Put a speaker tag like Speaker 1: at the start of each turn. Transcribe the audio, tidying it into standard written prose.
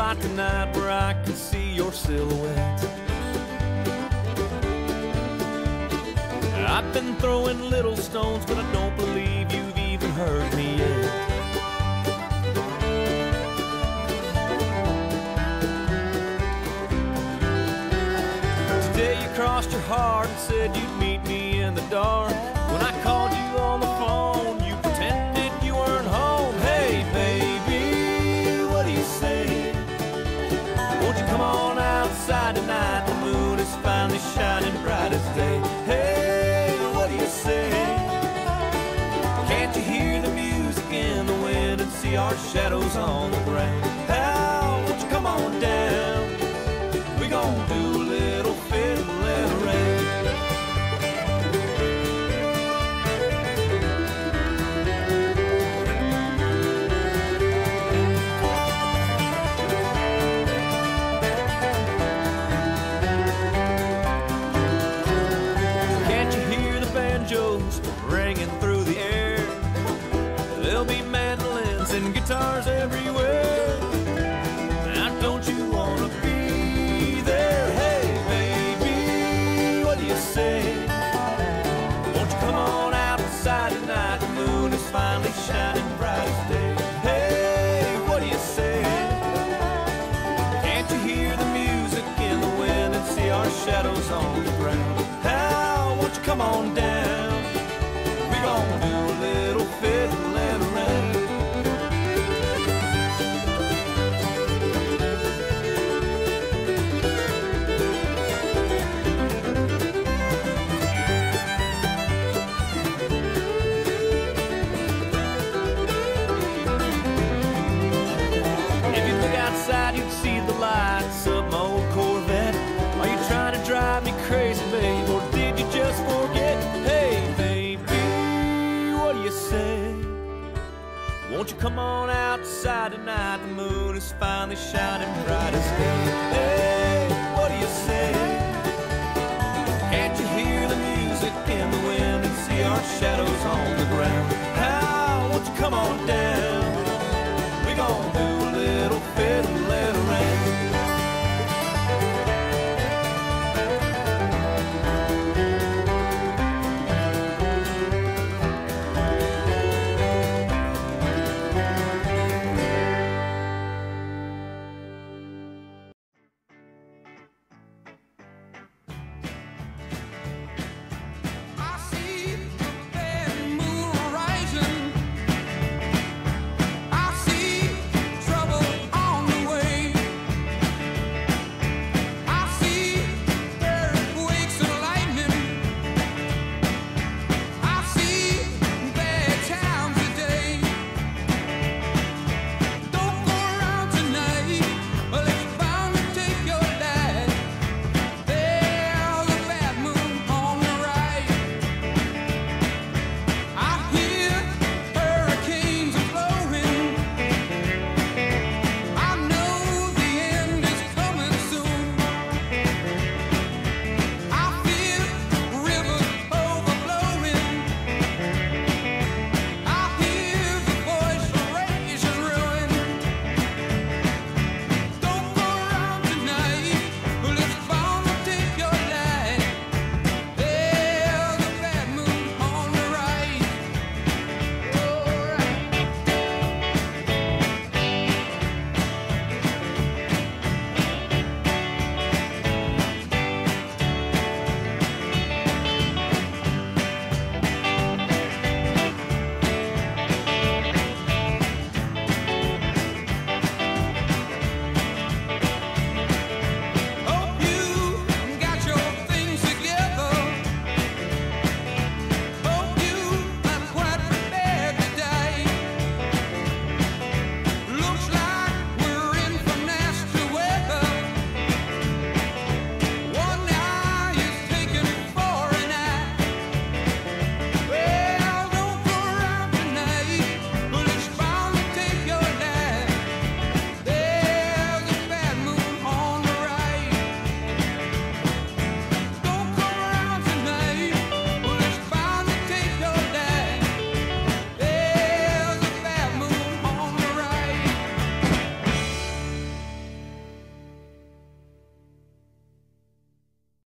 Speaker 1: spot tonight where I can see your silhouette. I've been throwing little stones, but I don't believe you've even heard me yet. Today you crossed your heart and said you'd meet me in the dark. When I called you on the phone, you pretended you weren't home. Hey baby, what do you say? Won't you come on outside tonight? The moon is finally shining bright as day. Hey, what do you say? Can't you hear the music in the wind and see our shadows on the ground? How won't you come on down? We gon' do a little fiddling around. Can't you hear the banjos ringing through the air? There'll be mandolins and guitars everywhere. Now don't you wanna be there? Hey baby, what do you say? Won't you come on outside tonight? The moon is finally shining bright as day. Hey, what do you say? Can't you hear the music in the wind and see our shadows on the ground? How won't you come on down? We gon' do a little fiddling around. If you look outside, you'd see the lights of my old Corvette. Are you trying to drive me crazy, babe, or did you just forget? Hey, baby, what do you say? Won't you come on outside tonight? The moon is finally shining bright as day.